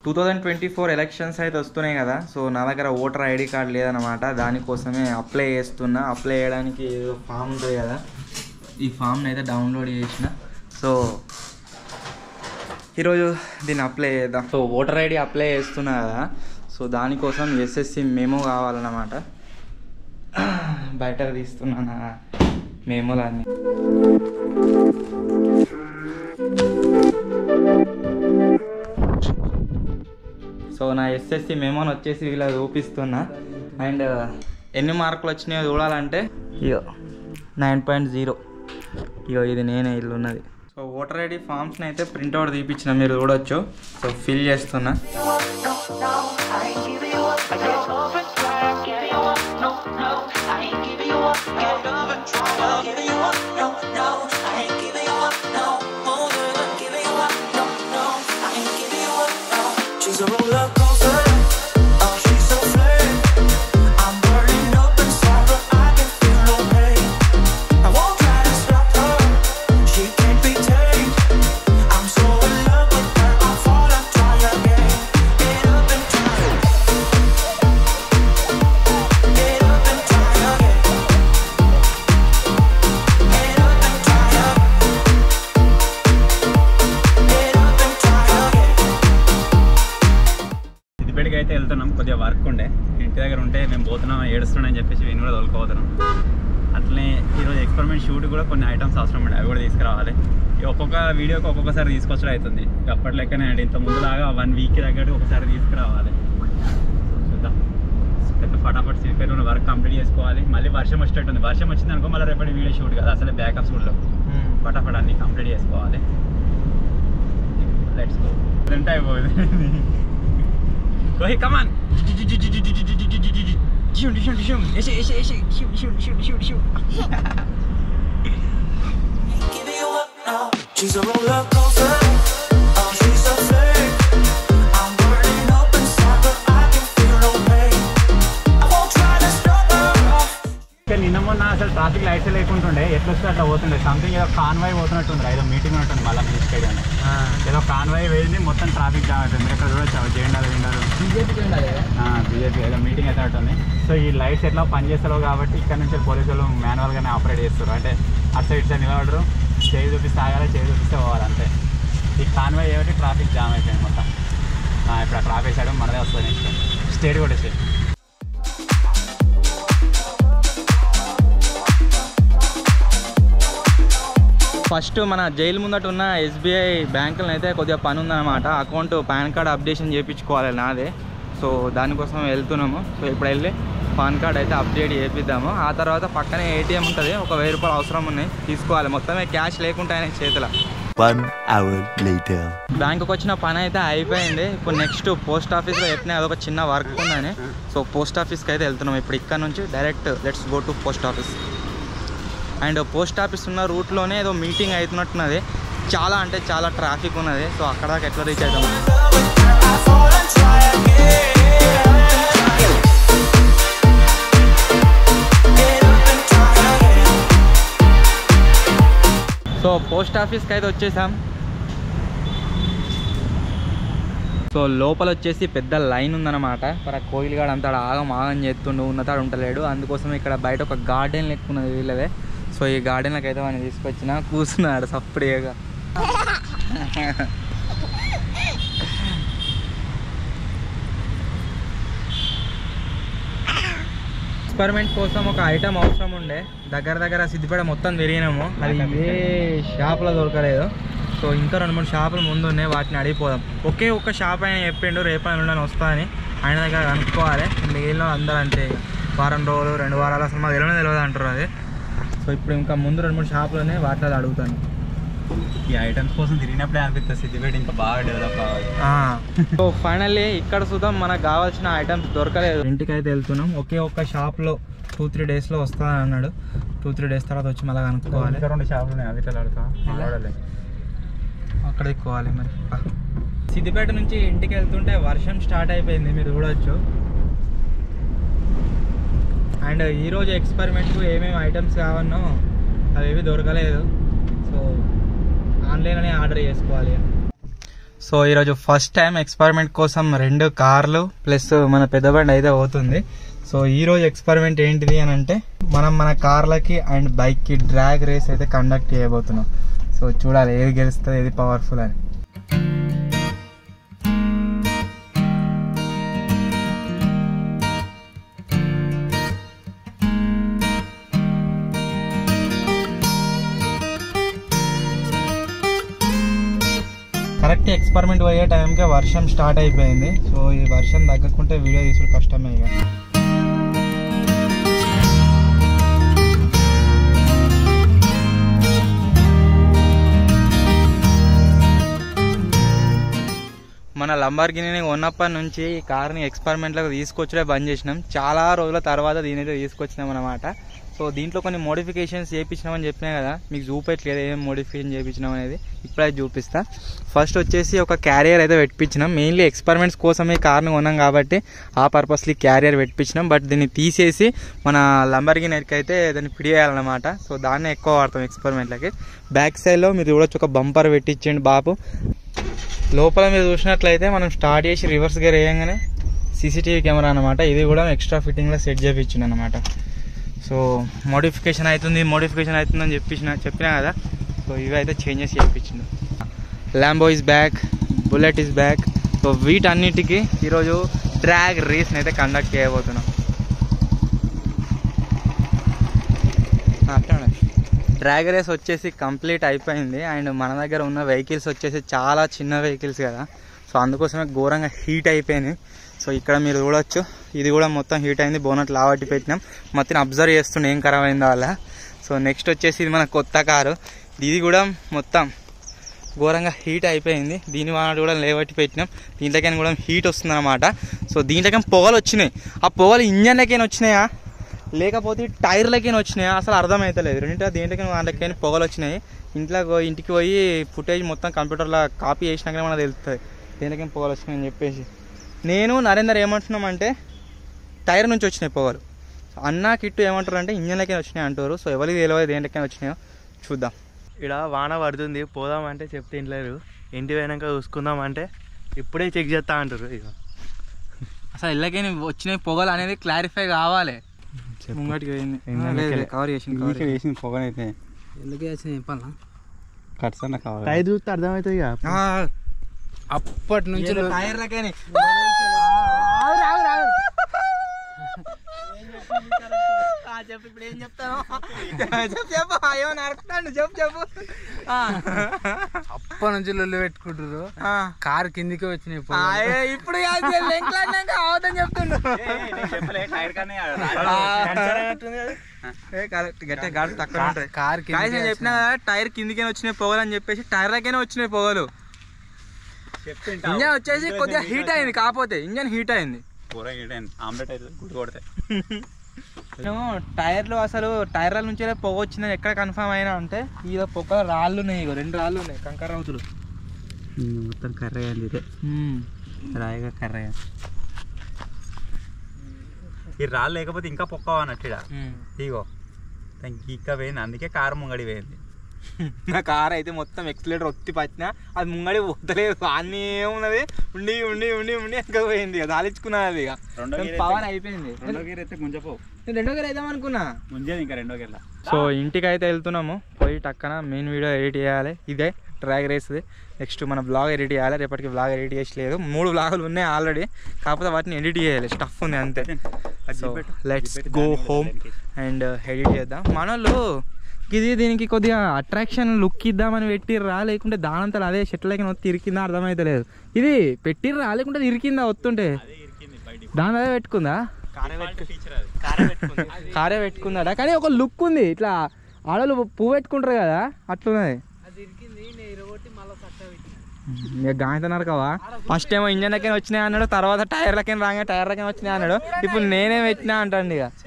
2024 elections అయితే వస్తున్నాయి కదా. సో నా దగ్గర ఓటర్ ఐడి కార్డ్ లేదనమాట. దానికోసమే అప్లై చేస్తున్నా. అప్లై చేయడానికి ఏదో ఫామ్ ఉంటుంది కదా, ఈ ఫామ్ని అయితే డౌన్లోడ్ చేసిన. సో ఈరోజు దీన్ని అప్లై చేద్దాం. సో ఓటర్ ఐడి అప్లై చేస్తున్నా కదా, సో దానికోసం ఎస్ఎస్సి మెమో కావాలన్నమాట. బయటకు తీస్తున్నాను మెమోలన్నీ. సో నా ఎస్ఎస్సి మెమోని వచ్చేసి ఇలా చూపిస్తున్నా. అండ్ ఎన్ని మార్కులు వచ్చినాయో చూడాలంటే ఇగో 9.0. ఇగో ఇది నేనే ఇల్లు ఉన్నది. సో ఓటర్ ఐడి ఫామ్స్ని అయితే ప్రింట్అవుట్ తీపించిన, మీరు చూడొచ్చు. సో ఫిల్ చేస్తున్నా. అయితే వెళ్తున్నాం, కొద్దిగా వర్క్ ఉండే ఇంటి దగ్గర ఉంటే మేము పోతున్నాం ఏడుస్తున్నాం అని చెప్పేసి నేను కూడా తోలుకోపోతున్నాం. అట్లనే ఈరోజు ఎక్స్పెరిమెంట్ షూట్ కూడా కొన్ని ఐటమ్స్ అవసరం ఉండే, అవి కూడా తీసుకురావాలి. ఒక్కొక్క వీడియోకి ఒక్కొక్కసారి తీసుకొచ్చడం అవుతుంది. అప్పటి లెక్కనే అండి, ఇంత ముందులాగా 1 వీక్కి తగ్గట్టు ఒకసారి తీసుకురావాలి. చూద్దాం. పెద్ద ఫటాఫట్ సిరిపేరు వర్క్ కంప్లీట్ చేసుకోవాలి. మళ్ళీ వర్షం వచ్చేటట్టుంది. వర్షం వచ్చింది అనుకో మళ్ళీ రేపటి వీడియో షూట్ కదా, అసలే బ్యాకప్ షూట్లో ఫటాఫట్ అన్ని కంప్లీట్ చేసుకోవాలి. Let's go. ఎంత అయిపోయింది. Go ahead, come on. She's a roller coaster. Oh, she's so fake. I'm burning up inside, but I can feel no pain. I won't try to stop her. నిన్న మొన్న అసలు traffic lights లేకుంటుండే, ఎట్లా వస్తే అట్లా పోతుండే. Something ఏదో convoy పోతున్నట్టుంది, ఏదో meeting ఉన్నట్టుంది. మళ్ళీ మీ స్టేడియం ఏదో కాన్వాయ్ వేయింది, మొత్తం ట్రాఫిక్ జామ్ అవుతుంది. మీరు ఇక్కడ చూడొచ్చు, జెండాలు బీజేపీ ఏదో మీటింగ్ అయితే ఉంటుంది. సో ఈ లైట్స్ ఎట్లా పనిచేస్తారో కాబట్టి ఇక్కడ నుంచి పోలీసులు మాన్యువల్గానే ఆపరేట్ చేస్తారు. అంటే అటు సైడ్ సైడ్ నిలబడరు, చేయి చూపిస్తే ఆగాలి, చేయి చూపిస్తే పోవాలి అంతే. ఈ కాన్వాయ్ ఏమిటి ట్రాఫిక్ జామ్ అయిపోయింది మొత్తం. ఇప్పుడు అక్కడ ఆపేసాడు, మనదే వస్తుంది నెక్స్ట్ స్టేట్ కూడా స్టేట్. ఫస్ట్ మన జైలు ముందట ఉన్న ఎస్బీఐ బ్యాంకులను అయితే కొద్దిగా పని ఉందన్నమాట. అకౌంట్ పాన్ కార్డ్ అప్డేషన్ చేయించుకోవాలి నాదే. సో దానికోసం వెళ్తున్నాము. సో ఇప్పుడు వెళ్ళి పాన్ కార్డ్ అయితే అప్డేట్ చేపిద్దాము. ఆ తర్వాత పక్కనే ఏటీఎం ఉంటుంది, ఒక 1000 రూపాయలు అవసరం ఉన్నాయి, తీసుకోవాలి. మొత్తమే క్యాష్ లేకుండా ఆయన చేతిలో. 1 hour later. బ్యాంకుకి వచ్చిన పని అయితే అయిపోయింది. ఇప్పుడు నెక్స్ట్ పోస్ట్ ఆఫీస్లో చెప్పినా అదొక చిన్న వర్క్ ఉందని. సో పోస్ట్ ఆఫీస్కి అయితే వెళ్తున్నాం ఇప్పుడు. ఇక్కడ నుంచి direct let's go to post office. And post office ఉన్న రూట్లోనే ఏదో మీటింగ్ అవుతున్నట్టున్నది. చాలా అంటే చాలా ట్రాఫిక్ ఉన్నది. సో అక్కడ దాకా ఎట్లా రీచ్ అవుతాం. సో పోస్ట్ ఆఫీస్కి అయితే వచ్చేసాం. సో లోపల వచ్చేసి పెద్ద లైన్ ఉందన్నమాట. మరి కోయిల్గాడు అంతా ఆగం చేస్తుండు, ఉన్నతాడు ఉంటలేడు. అందుకోసం ఇక్కడ బయట ఒక గార్డెన్ లెక్క ఉన్నది వీళ్ళదే. సో ఈ గార్డెన్లోకి అయితే వాడిని తీసుకొచ్చిన, కూర్చున్నాడు సప్పుడేగా. ఎక్స్పెరిమెంట్ కోసం ఒక ఐటమ్ అవసరం ఉండే, దగ్గర సిద్దిపేట మొత్తం తిరిగినాము, అది ఏ షాప్లో దొరకలేదు. సో ఇంకా 2-3 షాపులు ముందు ఉన్నాయి, వాటిని అడిగిపోదాం. ఒకే ఒక్క షాప్ ఆయన చెప్పిండు రేపటి నుండి వస్తా అని. ఆయన దగ్గర కనుక్కోవాలి. మిగిలిన అందరూ అంతే, వారం రోజులు 2 వారాలు అసలు మాకు తెలియదు అంటారు అది. సో ఇప్పుడు ఇంకా ముందు 2-3 షాపులు ఉన్నాయి, వాటిలో అడుగుతాను. ఈ ఐటమ్స్ కోసం తిరిగినప్పుడే అనిపిస్తుంది సిద్దిపేట ఇంకా బాగా డెవలప్ కావాలి. సో ఫైనల్లీ ఇక్కడ చూద్దాం, మనకు కావాల్సిన ఐటమ్స్ దొరకలేదు. ఇంటికి అయితే వెళ్తున్నాం. ఒకే ఒక్క షాప్లో 2-3 డేస్లో వస్తుందని అన్నాడు. 2-3 డేస్ తర్వాత వచ్చి మళ్ళీ కనుక్కోవాలి. 2 షాపులు ఉన్నాయి, అవి ఇట్లా ఆడతా అక్కడ ఎక్కువాలి. మరి సిద్దిపేట నుంచి ఇంటికి వెళ్తుంటే వర్షం స్టార్ట్ అయిపోయింది, మీరు చూడవచ్చు. అండ్ ఈరోజు ఎక్స్పెరిమెంట్కు ఏమేమి ఐటమ్స్ కావన్నో అవేవి దొరకలేదు. సో ఆన్లైన్లోనే ఆర్డర్ చేసుకోవాలి. సో ఈరోజు ఫస్ట్ టైం ఎక్స్పెరిమెంట్ కోసం 2 కార్లు ప్లస్ మన పెద్ద బండి అయితే అవుతుంది. సో ఈ రోజు ఎక్స్పెరిమెంట్ ఏంటిది అని అంటే మనం మన కార్లకి అండ్ బైక్ కి డ్రాగ్ రేస్ అయితే కండక్ట్ చేయబోతున్నాం. సో చూడాలి ఏది గెలుస్తుంది, ఏది పవర్ఫుల్ అని. కరెక్ట్ ఎక్స్పెరిమెంట్ పోయే టైంకే వర్షం స్టార్ట్ అయిపోయింది. సో ఈ వర్షం తగ్గకుంటే వీడియో తీసుడు కష్టమే ఇక. మన లంబర్గిని ఉన్నప్పటి నుంచి ఈ కార్ని ఎక్స్పెరిమెంట్లకు తీసుకొచ్చడే బంద్ చేసినాం. చాలా రోజుల తర్వాత దీని అయితే తీసుకొచ్చినాం అన్నమాట. సో దీంట్లో కొన్ని మోడిఫికేషన్స్ చేయించినామని చెప్పినా కదా, మీకు చూపెట్టలేదు ఏం మోడిఫికేషన్ చేయించినాం అనేది. ఇప్పుడైతే చూపిస్తా. ఫస్ట్ వచ్చేసి ఒక క్యారియర్ అయితే పెట్టించినాం. మెయిన్లీ ఎక్స్పెరిమెంట్స్ కోసమే కార్ని కొన్నాం కాబట్టి ఆ పర్పస్లీ క్యారియర్ పెట్టించినాం. బట్ దీన్ని తీసేసి మన లంబర్గినికి అయితే దాన్ని పిడియాలన్నమాట. సో దాన్నే ఎక్కువ వాడతాం ఎక్స్పెరిమెంట్లకి. బ్యాక్ సైడ్లో మీరు చూడొచ్చు ఒక బంపర్ పెట్టించండి బాబు. లోపల మీరు చూసినట్లయితే మనం స్టార్ట్ చేసి రివర్స్ గేర్ వేయంగానే సీసీటీవీ కెమెరా అనమాట. ఇది కూడా ఎక్స్ట్రా ఫిట్టింగ్లో సెట్ చేయించింది అనమాట. సో మోడిఫికేషన్ అవుతుందని చెప్పినా కదా. సో ఇవి అయితే చేంజెస్ చేయించింది. Lambo is back, Bullet is back. So వీటన్నిటికీ ఈరోజు డ్రాగ్ రేస్ని అయితే కండక్ట్ చేయబోతున్నాం. డ్రాగ్ రేస్ వచ్చేసి కంప్లీట్ అయిపోయింది. అండ్ మన దగ్గర ఉన్న వెహికల్స్ వచ్చేసి చాలా చిన్న వెహికల్స్ కదా. సో అందుకోసమే ఘోరంగా హీట్ అయిపోయినాయి. సో ఇక్కడ మీరు చూడొచ్చు, ఇది కూడా మొత్తం హీట్ అయింది. బోనట్ లావట్టి పెట్టినాం. మొత్తం అబ్జర్వ్ చేస్తుండే ఏం ఖరాబ్ అయిందో అలా. సో నెక్స్ట్ వచ్చేసి ఇది మన కొత్త కారు. ఇది కూడా మొత్తం ఘోరంగా హీట్ అయిపోయింది. దీని వాటి కూడా లేవట్టి పెట్టినాం. దీంట్లోకైనా కూడా హీట్ వస్తుంది అనమాట. సో దీంట్లోకైనా పొగలు వచ్చినాయి. ఆ పొగలు ఇంజన్లకైనా వచ్చినాయా లేకపోతే టైర్లకైనా వచ్చినాయా అసలు అర్థమవుతలేదు. రెండింటి దేంట్లోకైనా దాంట్లోకైనా పొగలు వచ్చినాయి. ఇంటికి పోయి ఫుటేజ్ మొత్తం కంప్యూటర్లో కాపీ చేసినాకనే మనకు తెలుస్తుంది దేంట్లోకైనా పొగలు వచ్చినాయి అని చెప్పేసి. నేను నరేందర్ ఏమంటున్నామంటే టైర్ నుంచి వచ్చినాయి పొగలు. అన్న కిట్టు ఏమంటారు అంటే ఇంజన్లకైనా వచ్చినాయి అంటారు. సో ఎవరికి తెలియదు దేంట్లోకైనా వచ్చినాయో చూద్దాం. ఇక్కడ వాన పడుతుంది, పోదామంటే చెప్తే ఇంట్లేరు. ఇంటి పోయినాక చూసుకుందామంటే ఇప్పుడే చెక్ చేస్తా అంటారు. ఇక అసలు ఇళ్ళకైనా వచ్చినాయి పొగలు అనేది క్లారిఫై కావాలి. ముంగటికి కవర్ వేసిన పొగనైతే ఎందుకు వచ్చినాయి చెప్పాలా? ఖచ్చితంగా కావాలి. టైర్ చూస్తే అర్థమవుతుంది ఇక. అప్పటి నుంచి టైర్లకైనా చెప్పు. ఇప్పుడు ఏం చెప్తాను చెప్పు. ఏమని అడుగుతాడు చెప్పు. అప్పటి నుంచి లొల్లి పెట్టుకుంటారు. కారు కిందికి వచ్చినాయి. ఇప్పుడు అవదని చెప్తుండ్రు. తక్కువ ఉంటాయి. కారు చెప్పినా కదా టైర్ కిందికైనా వచ్చినాయి పొగలు అని చెప్పేసి టైర్లకైనా వచ్చినాయి పొగలు. ఇంజన్ వచ్చేసి కొద్దిగా హీట్ అయింది. కాకపోతే ఇంజన్ హీట్ అయింది. ఆమ్లెట్ అయితే గుడి కొడతాయి. టైర్లు అసలు టైర్ల నుంచి పొగ వచ్చిందని ఎక్కడ కన్ఫర్మ్ అయినా అంటే ఈ పొగ రాళ్ళు ఉన్నాయి. 2 రాళ్ళు ఉన్నాయి, కంకర రౌతులు మొత్తం కర్రయ్యింది. ఇదే రాయిగా కర్రయ్య. ఈ రాళ్ళు లేకపోతే ఇంకా పొక్క అన్నట్టు ఇగో ఇంకా పోయింది. అందుకే కారు ముంగడి పోయింది. నా కార్ అయితే మొత్తం ఎక్సిలేటర్ ఒత్తి పచ్చినా అది ముంగడి పోతలేదు. అన్నీ ఏమున్నది ఉండి ఉండి ఉండి ఉండి ఇంకా పోయింది. దాలించుకున్నది. ఇక పవర్ అయిపోయింది. రెండో గేర్ అయితే ముంజపో. నేను 2వ గేర్ వేద్దాం అనుకున్నా. ముంజేది ఇంకా 2వ గేర్లా. సో ఇంటికి అయితే వెళ్తున్నాము. పోయి టక్కన మెయిన్ వీడియో ఎడిట్ చేయాలి. ఇదే డ్రాగ్ రేస్ది. నెక్స్ట్ మన బ్లాగ్ ఎడిట్ చేయాలి. రేపటికి బ్లాగ్ ఎడిట్ చేసలేదు. 3 బ్లాగులు ఉన్నాయి ఆల్రెడీ. కాకపోతే వాటిని ఎడిట్ చేయాలి. స్టఫ్ ఉంది అంతే. So let's go home and edit చేద్దాం. మనోళ్ళు దీనికి కొద్దిగా అట్రాక్షన్ లుక్ ఇద్దామని పెట్టిర్రా లేకుంటే దానంతా అదే షెట్లకి వత్తి ఇరికిందా అర్థమైతలేదు. ఇది పెట్టిర్రా లేకుంటే ఇరికిందా వస్తుంటే దాని అదే పెట్టుకుందా? కారే పెట్టుకుందా? కానీ ఒక లుక్ ఉంది. ఇట్లా ఆడలు పువ్వు పెట్టుకుంటారు కదా అట్లున్నది. గాయతన్నారు కదా. ఫస్ట్ ఏమో ఇంజన్లకైనా వచ్చినాయి అన్నాడు, తర్వాత టైర్లకైనా టైర్లకైనా వచ్చినాయి అన్నాడు. ఇప్పుడు నేనే పెట్టినా అంటాండి. ఇక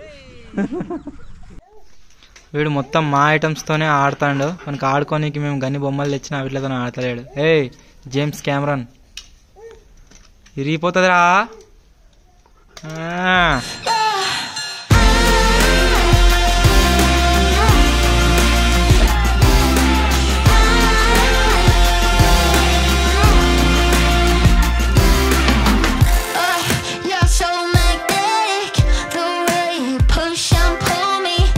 వీడు మొత్తం మా ఐటమ్స్తోనే ఆడుతాడు. మనకి ఆడుకోనికి మేము గన్ని బొమ్మలు తెచ్చినా వీటితో ఆడతలేడు. ఏయ్ జేమ్స్ కెమెరాన్ ఇరిగిపోతుందిరా.